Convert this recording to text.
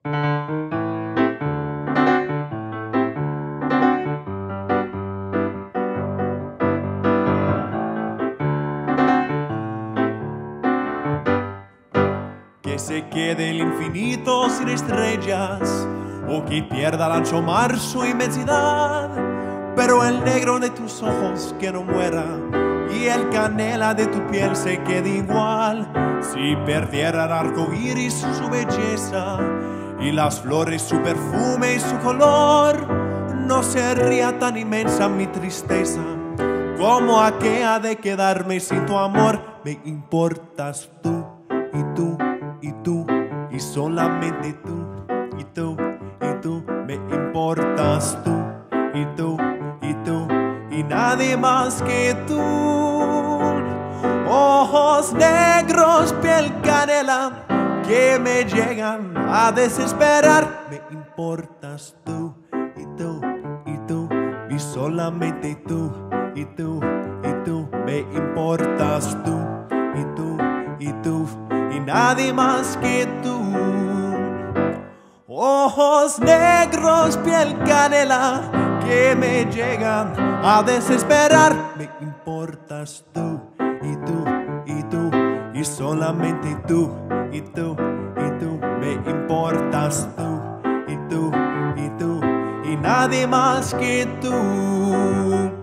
Que se quede el infinito sin estrellas, o que pierda el ancho mar su inmensidad, pero el negro de tus ojos que no muera, y el canela de tu piel se quede igual. Si perdiera el arco iris su belleza, y las flores su perfume y su color, no sería tan inmensa mi tristeza como aquella de quedarme sin tu amor. Me importas tú, y tú, y tú, y solamente tú, y tú, y tú. Me importas tú, y tú, y tú, y nadie más que tú. Ojos negros, piel canela, que me llegan a desesperar. Me importas tú, y tú, y tú, y solamente tú, y tú, y tú. Me importas tú, y tú, y tú, y nadie más que tú. Ojos negros, piel canela, que me llegan a desesperar. Me importas tú, y tú, y tú, y solamente tú, y tú, y tú. Me importas tú, y tú, y tú, y nadie más que tú.